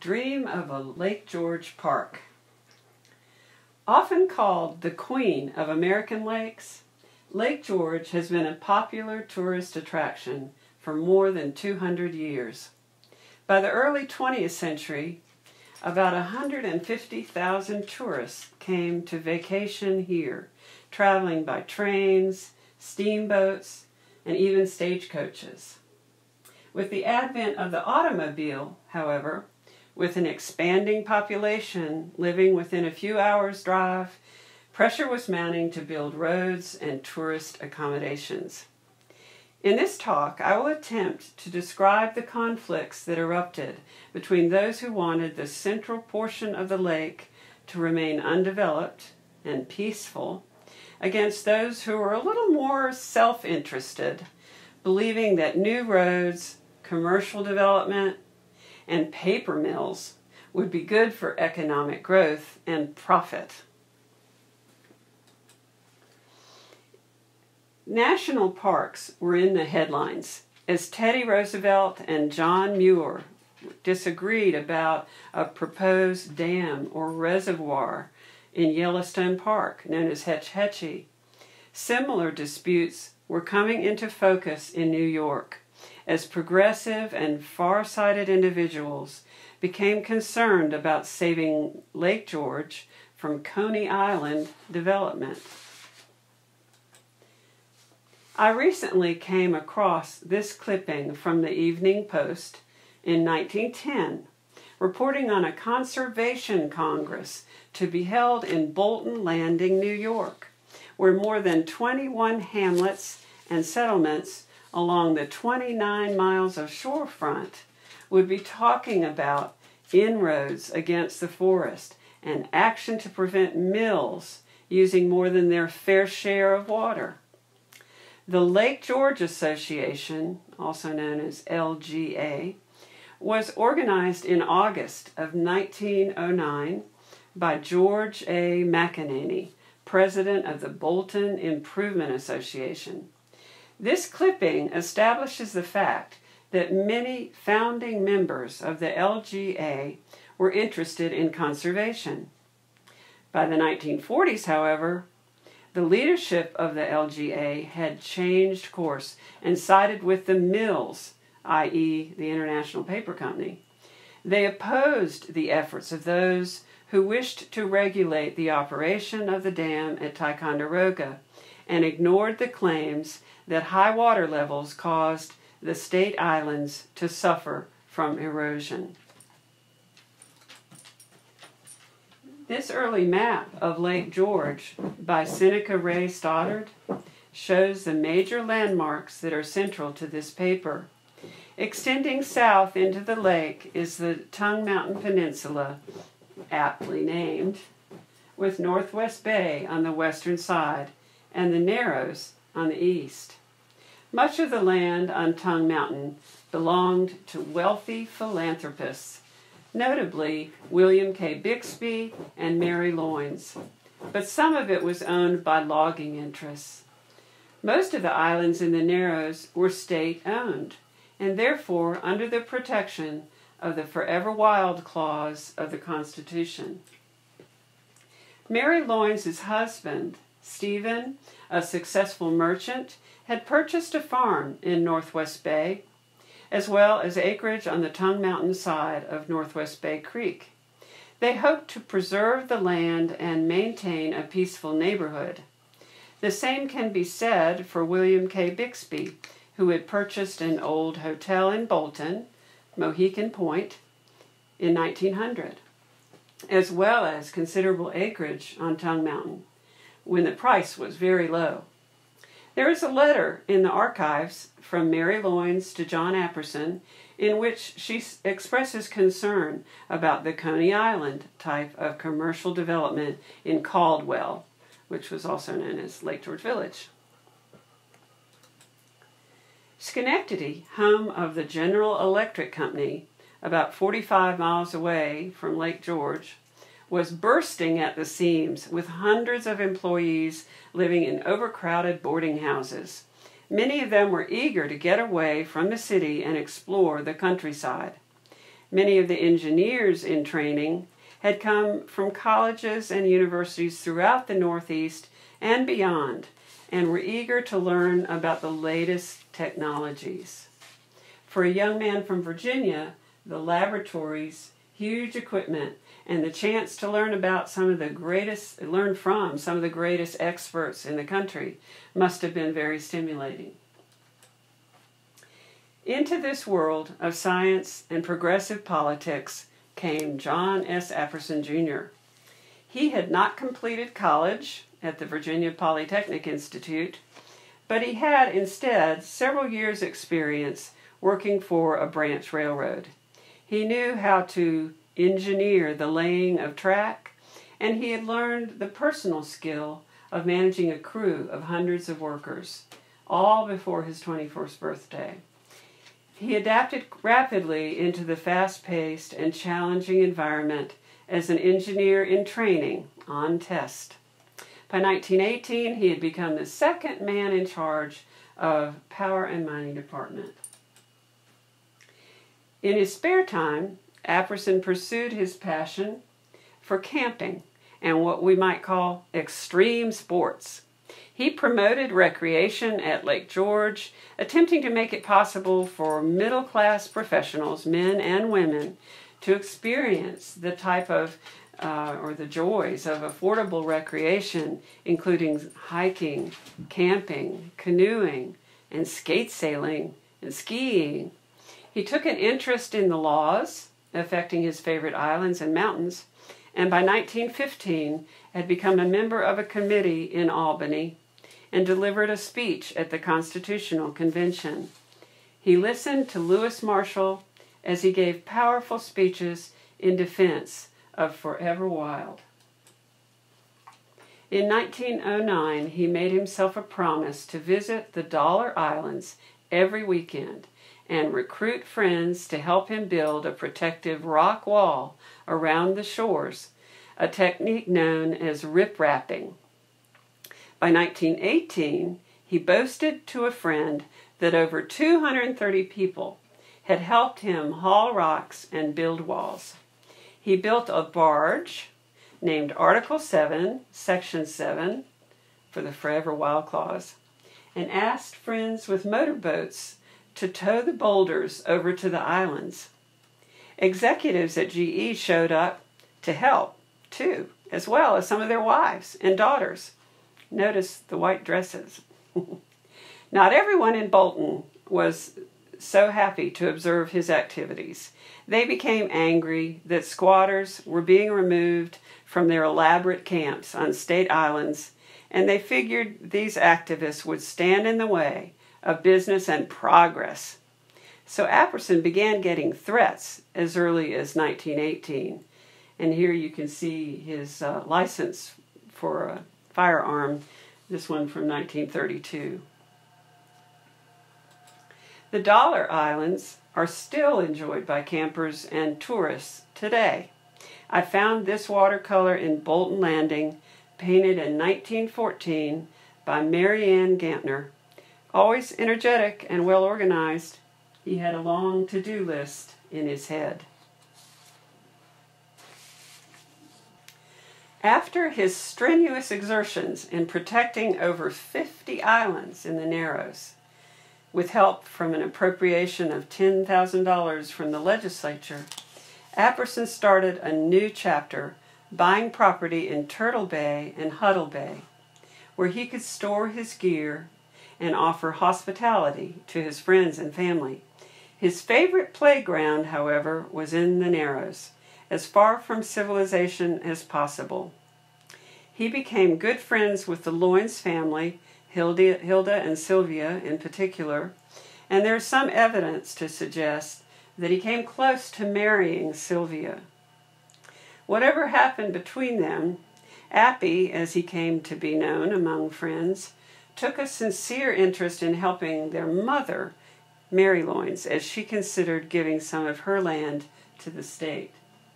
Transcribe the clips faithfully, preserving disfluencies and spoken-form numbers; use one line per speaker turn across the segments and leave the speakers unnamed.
Dream of a Lake George Park. Often called the Queen of American Lakes, Lake George has been a popular tourist attraction for more than two hundred years. By the early twentieth century, about one hundred fifty thousand tourists came to vacation here, traveling by trains, steamboats, and even stagecoaches. With the advent of the automobile, however, with an expanding population living within a few hours' drive, pressure was mounting to build roads and tourist accommodations. In this talk, I will attempt to describe the conflicts that erupted between those who wanted the central portion of the lake to remain undeveloped and peaceful, against those who were a little more self-interested, believing that new roads, commercial development, and paper mills would be good for economic growth and profit. National parks were in the headlines as Teddy Roosevelt and John Muir disagreed about a proposed dam or reservoir in Yellowstone Park, known as Hetch Hetchy. Similar disputes were coming into focus in New York as progressive and far-sighted individuals became concerned about saving Lake George from Coney Island development. I recently came across this clipping from the Evening Post in nineteen ten, reporting on a conservation congress to be held in Bolton Landing, New York, where more than twenty-one hamlets and settlements along the twenty-nine miles of shorefront would be talking about inroads against the forest and action to prevent mills using more than their fair share of water. The Lake George Association, also known as L G A, was organized in August of nineteen oh nine by George A. McEnany, president of the Bolton Improvement Association. This clipping establishes the fact that many founding members of the L G A were interested in conservation. By the nineteen forties, however, the leadership of the L G A had changed course and sided with the mills, that is the International Paper Company. They opposed the efforts of those who wished to regulate the operation of the dam at Ticonderoga and ignored the claims that high water levels caused the state islands to suffer from erosion. This early map of Lake George by Seneca Ray Stoddard shows the major landmarks that are central to this paper. Extending south into the lake is the Tongue Mountain Peninsula, aptly named, with Northwest Bay on the western side and the Narrows on the east. Much of the land on Tongue Mountain belonged to wealthy philanthropists, notably William K. Bixby and Mary Loynes, but some of it was owned by logging interests. Most of the islands in the Narrows were state-owned, and therefore under the protection of the Forever Wild Clause of the Constitution. Mary Loynes' husband, Stephen, a successful merchant, had purchased a farm in Northwest Bay, as well as acreage on the Tongue Mountain side of Northwest Bay Creek. They hoped to preserve the land and maintain a peaceful neighborhood. The same can be said for William K. Bixby, who had purchased an old hotel in Bolton, Mohican Point, in nineteen hundred, as well as considerable acreage on Tongue Mountain, when the price was very low. There is a letter in the archives from Mary Loynes to John Apperson in which she expresses concern about the Coney Island type of commercial development in Caldwell, which was also known as Lake George Village. Schenectady, home of the General Electric Company, about forty-five miles away from Lake George, was bursting at the seams with hundreds of employees living in overcrowded boarding houses. Many of them were eager to get away from the city and explore the countryside. Many of the engineers in training had come from colleges and universities throughout the Northeast and beyond, and were eager to learn about the latest technologies. For a young man from Virginia, the laboratories, huge equipment, and the chance to learn about some of the greatest, learn from some of the greatest experts in the country must have been very stimulating. Into this world of science and progressive politics came John S. Apperson, Junior He had not completed college at the Virginia Polytechnic Institute, but he had instead several years' experience working for a branch railroad. He knew how to engineer the laying of track, and he had learned the personal skill of managing a crew of hundreds of workers, all before his twenty-first birthday. He adapted rapidly into the fast-paced and challenging environment as an engineer in training on test. By nineteen eighteen, he had become the second man in charge of Power and Mining Department. In his spare time, Apperson pursued his passion for camping and what we might call extreme sports. He promoted recreation at Lake George, attempting to make it possible for middle-class professionals, men and women, to experience the type of, uh, or the joys of affordable recreation, including hiking, camping, canoeing, and skate sailing, and skiing. He took an interest in the laws affecting his favorite islands and mountains, and by nineteen fifteen had become a member of a committee in Albany and delivered a speech at the Constitutional Convention. He listened to Lewis Marshall as he gave powerful speeches in defense of Forever Wild. In nineteen oh nine, he made himself a promise to visit the Dollar Islands every weekend and recruit friends to help him build a protective rock wall around the shores, a technique known as rip-rapping. By nineteen eighteen, he boasted to a friend that over two hundred thirty people had helped him haul rocks and build walls. He built a barge named Article seven, Section seven, for the Forever Wild Clause, and asked friends with motorboats to tow the boulders over to the islands. Executives at G E showed up to help, too, as well as some of their wives and daughters. Notice the white dresses. Not everyone in Bolton was so happy to observe his activities. They became angry that squatters were being removed from their elaborate camps on state islands, and they figured these activists would stand in the way of business and progress. So Apperson began getting threats as early as nineteen eighteen. And here you can see his uh, license for a firearm, this one from nineteen thirty-two. The Dollar Islands are still enjoyed by campers and tourists today. I found this watercolor in Bolton Landing, painted in nineteen fourteen by Mary Ann Gantner. Always energetic and well organized, he had a long to-do list in his head. After his strenuous exertions in protecting over fifty islands in the Narrows, with help from an appropriation of ten thousand dollars from the legislature, Apperson started a new chapter, buying property in Turtle Bay and Huddle Bay, where he could store his gear and offer hospitality to his friends and family. His favorite playground, however, was in the Narrows, as far from civilization as possible. He became good friends with the Loynes family, Hilda, Hilda and Sylvia in particular, and there's some evidence to suggest that he came close to marrying Sylvia. Whatever happened between them, Appy, as he came to be known among friends, took a sincere interest in helping their mother, Mary Loynes, as she considered giving some of her land to the state.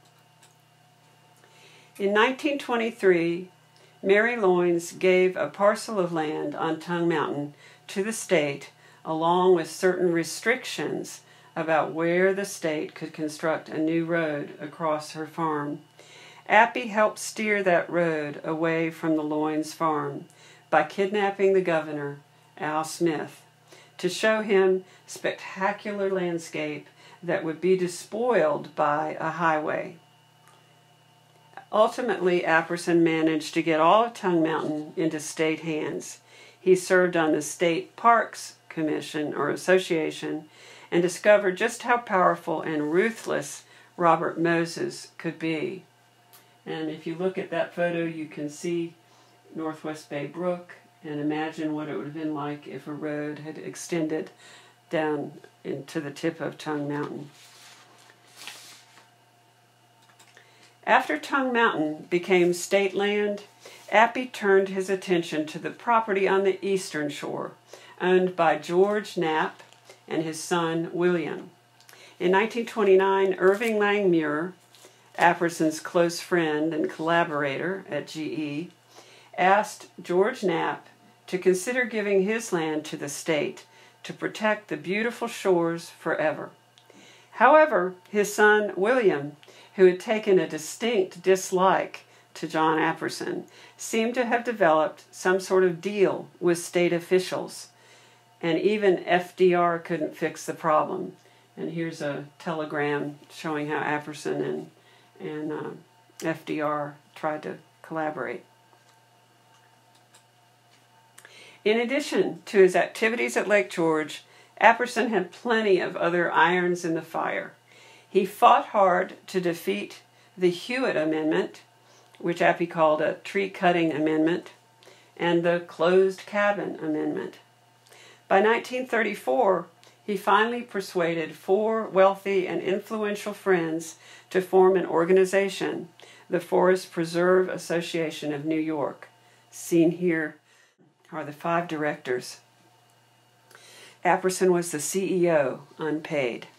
In nineteen twenty-three, Mary Loynes gave a parcel of land on Tongue Mountain to the state, along with certain restrictions about where the state could construct a new road across her farm. Appy helped steer that road away from the Loynes farm by kidnapping the governor, Al Smith, to show him spectacular landscape that would be despoiled by a highway. Ultimately, Apperson managed to get all of Tongue Mountain into state hands. He served on the State Parks Commission or Association and discovered just how powerful and ruthless Robert Moses could be. And if you look at that photo, you can see Northwest Bay Brook and imagine what it would have been like if a road had extended down into the tip of Tongue Mountain. After Tongue Mountain became state land, Appy turned his attention to the property on the eastern shore, owned by George Knapp and his son William. In nineteen twenty-nine, Irving Langmuir, Apperson's close friend and collaborator at G E, asked George Knapp to consider giving his land to the state to protect the beautiful shores forever. However, his son William, who had taken a distinct dislike to John Apperson, seemed to have developed some sort of deal with state officials, and even F D R couldn't fix the problem. And here's a telegram showing how Apperson and, and uh, F D R tried to collaborate. In addition to his activities at Lake George, Apperson had plenty of other irons in the fire. He fought hard to defeat the Hewitt Amendment, which Appy called a tree-cutting amendment, and the Closed Cabin Amendment. By nineteen thirty-four, he finally persuaded four wealthy and influential friends to form an organization, the Forest Preserve Association of New York. Seen here are the five directors. Apperson was the C E O, unpaid.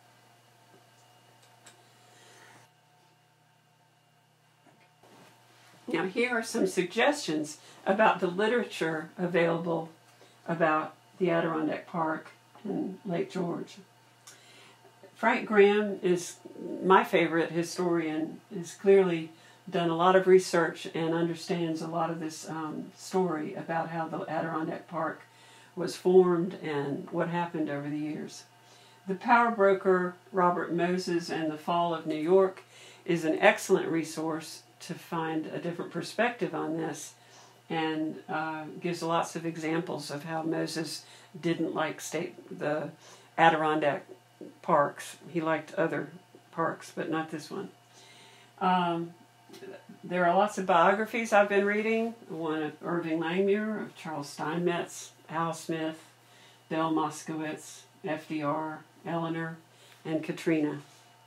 Now here are some suggestions about the literature available about the Adirondack Park and Lake George. Frank Graham is my favorite historian, has clearly done a lot of research and understands a lot of this um, story about how the Adirondack Park was formed and what happened over the years. The Power Broker, Robert Moses and the Fall of New York, is an excellent resource to find a different perspective on this, and uh, gives lots of examples of how Moses didn't like state the Adirondack parks. He liked other parks, but not this one. Um, there are lots of biographies I've been reading. One of Irving Langmuir, of Charles Steinmetz, Al Smith, Bill Moskowitz, F D R, Eleanor, and Katrina.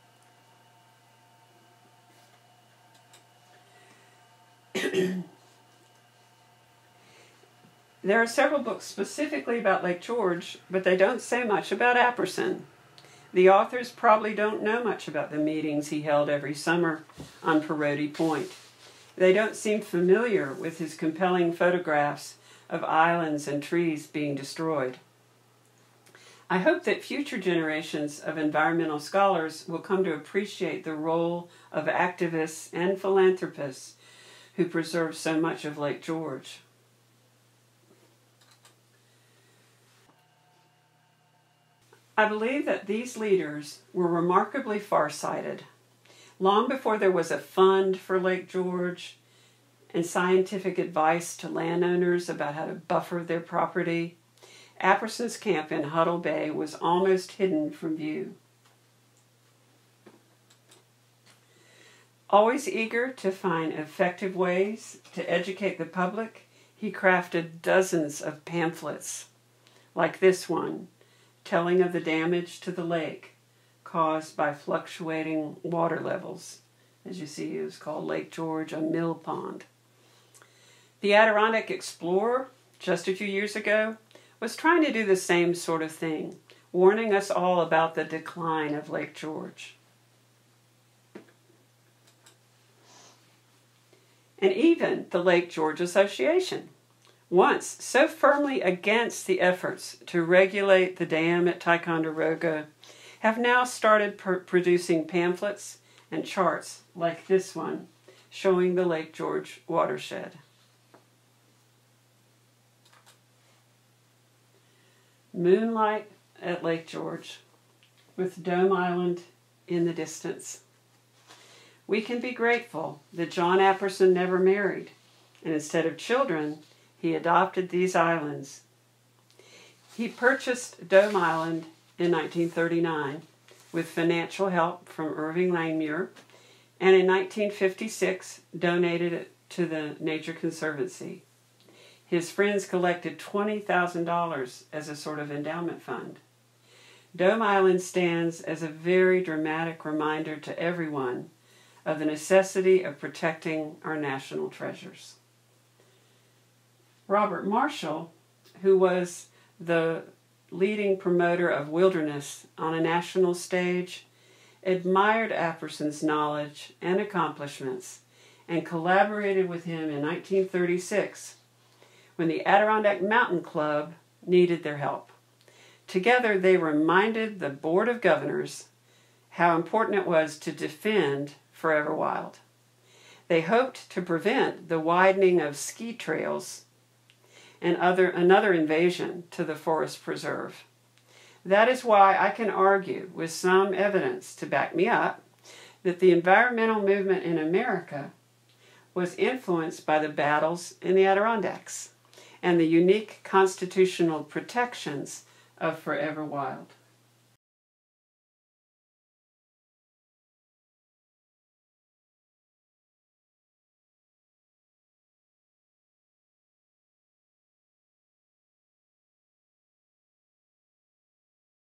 There are several books specifically about Lake George, but they don't say much about Apperson. The authors probably don't know much about the meetings he held every summer on Parodi Point. They don't seem familiar with his compelling photographs of islands and trees being destroyed. I hope that future generations of environmental scholars will come to appreciate the role of activists and philanthropists who preserve so much of Lake George. I believe that these leaders were remarkably farsighted. Long before there was a fund for Lake George and scientific advice to landowners about how to buffer their property, Apperson's camp in Huddle Bay was almost hidden from view. Always eager to find effective ways to educate the public, he crafted dozens of pamphlets, like this one, telling of the damage to the lake caused by fluctuating water levels. As you see, it was called Lake George, a mill pond. The Adirondack Explorer, just a few years ago, was trying to do the same sort of thing, warning us all about the decline of Lake George. And even the Lake George Association, once so firmly against the efforts to regulate the dam at Ticonderoga have now started pr- producing pamphlets and charts like this one, showing the Lake George watershed. Moonlight at Lake George, with Dome Island in the distance. We can be grateful that John Apperson never married, and instead of children, he adopted these islands. He purchased Dome Island in nineteen thirty-nine with financial help from Irving Langmuir, and in nineteen fifty-six donated it to the Nature Conservancy. His friends collected twenty thousand dollars as a sort of endowment fund. Dome Island stands as a very dramatic reminder to everyone of the necessity of protecting our national treasures. Robert Marshall, who was the leading promoter of wilderness on a national stage, admired Apperson's knowledge and accomplishments and collaborated with him in nineteen thirty-six when the Adirondack Mountain Club needed their help. Together they reminded the Board of Governors how important it was to defend Forever Wild. They hoped to prevent the widening of ski trails and other, another invasion to the forest preserve. That is why I can argue with some evidence to back me up that the environmental movement in America was influenced by the battles in the Adirondacks and the unique constitutional protections of Forever Wild.